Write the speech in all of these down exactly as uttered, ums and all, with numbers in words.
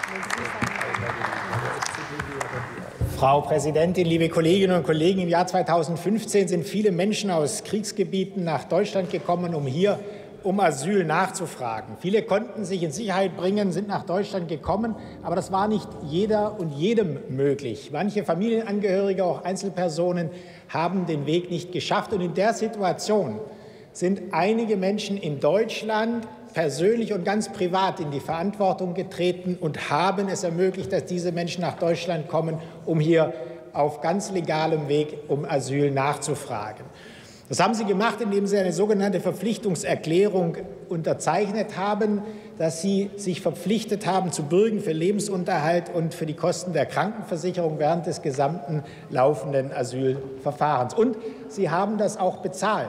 Frau Präsidentin, liebe Kolleginnen und Kollegen! Im Jahr zweitausendfünfzehn sind viele Menschen aus Kriegsgebieten nach Deutschland gekommen, um hier um Asyl nachzufragen. Viele konnten sich in Sicherheit bringen, sind nach Deutschland gekommen, aber das war nicht jeder und jedem möglich. Manche Familienangehörige, auch Einzelpersonen, haben den Weg nicht geschafft. Und in der Situation sind einige Menschen in Deutschland persönlich und ganz privat in die Verantwortung getreten und haben es ermöglicht, dass diese Menschen nach Deutschland kommen, um hier auf ganz legalem Weg um Asyl nachzufragen. Das haben sie gemacht, indem sie eine sogenannte Verpflichtungserklärung unterzeichnet haben, dass sie sich verpflichtet haben, zu bürgen für Lebensunterhalt und für die Kosten der Krankenversicherung während des gesamten laufenden Asylverfahrens. Und sie haben das auch bezahlt.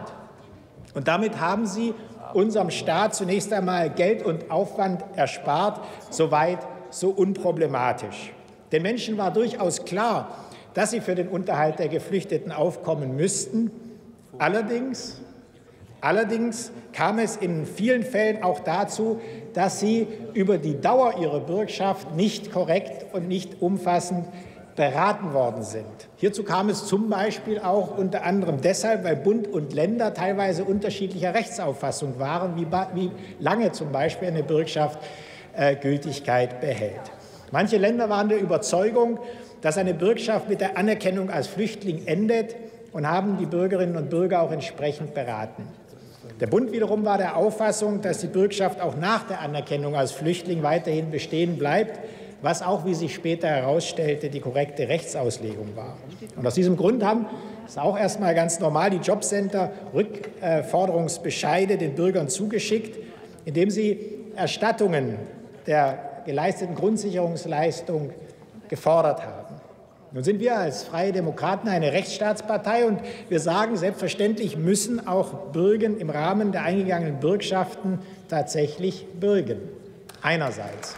Und damit haben sie unserem Staat zunächst einmal Geld und Aufwand erspart, soweit so unproblematisch. Den Menschen war durchaus klar, dass sie für den Unterhalt der Geflüchteten aufkommen müssten. Allerdings, allerdings kam es in vielen Fällen auch dazu, dass sie über die Dauer ihrer Bürgschaft nicht korrekt und nicht umfassend beraten worden sind. Hierzu kam es zum Beispiel auch unter anderem deshalb, weil Bund und Länder teilweise unterschiedlicher Rechtsauffassung waren, wie, wie lange zum Beispiel eine Bürgschaft äh, Gültigkeit behält. Manche Länder waren der Überzeugung, dass eine Bürgschaft mit der Anerkennung als Flüchtling endet, und haben die Bürgerinnen und Bürger auch entsprechend beraten. Der Bund wiederum war der Auffassung, dass die Bürgschaft auch nach der Anerkennung als Flüchtling weiterhin bestehen bleibt, was auch, wie sich später herausstellte, die korrekte Rechtsauslegung war. Und aus diesem Grund haben, das ist auch erst mal ganz normal, die Jobcenter Rückforderungsbescheide den Bürgern zugeschickt, indem sie Erstattungen der geleisteten Grundsicherungsleistung gefordert haben. Nun sind wir als Freie Demokraten eine Rechtsstaatspartei, und wir sagen, selbstverständlich müssen auch Bürgen im Rahmen der eingegangenen Bürgschaften tatsächlich bürgen. Einerseits.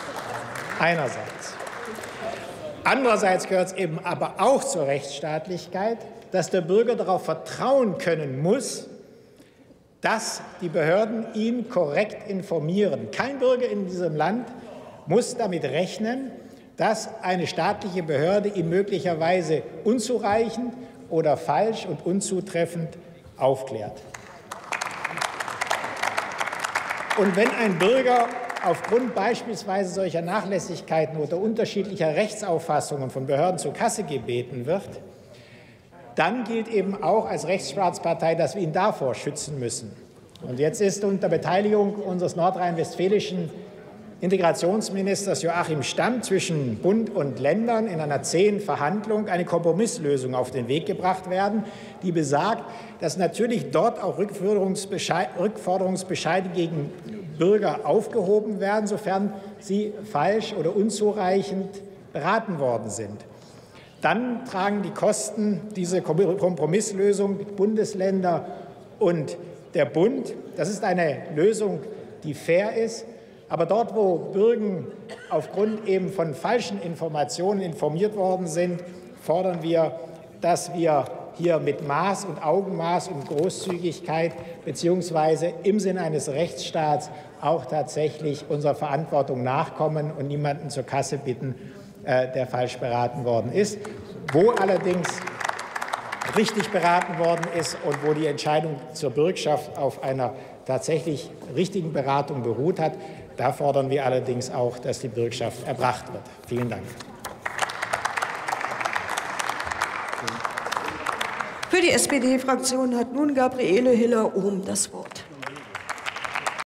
Einerseits. Andererseits gehört es eben aber auch zur Rechtsstaatlichkeit, dass der Bürger darauf vertrauen können muss, dass die Behörden ihn korrekt informieren. Kein Bürger in diesem Land muss damit rechnen, dass eine staatliche Behörde ihn möglicherweise unzureichend oder falsch und unzutreffend aufklärt. Und wenn ein Bürger aufgrund beispielsweise solcher Nachlässigkeiten oder unterschiedlicher Rechtsauffassungen von Behörden zur Kasse gebeten wird, dann gilt eben auch als Rechtsstaatspartei, dass wir ihn davor schützen müssen. Und jetzt ist unter Beteiligung unseres nordrhein-westfälischen Integrationsministers Joachim Stamm zwischen Bund und Ländern in einer zähen Verhandlung eine Kompromisslösung auf den Weg gebracht werden, die besagt, dass natürlich dort auch Rückforderungsbescheide gegen Bürger aufgehoben werden, sofern sie falsch oder unzureichend beraten worden sind. Dann tragen die Kosten dieser Kompromisslösung Bundesländer und der Bund. Das ist eine Lösung, die fair ist. Aber dort, wo Bürger aufgrund eben von falschen Informationen informiert worden sind, fordern wir, dass wir hier mit Maß und Augenmaß und Großzügigkeit beziehungsweise im Sinne eines Rechtsstaats auch tatsächlich unserer Verantwortung nachkommen und niemanden zur Kasse bitten, äh, der falsch beraten worden ist. Wo allerdings richtig beraten worden ist und wo die Entscheidung zur Bürgschaft auf einer tatsächlich richtigen Beratung beruht hat, da fordern wir allerdings auch, dass die Bürgschaft erbracht wird. Vielen Dank. Für die S P D-Fraktion hat nun Gabriele Hiller-Ohm das Wort.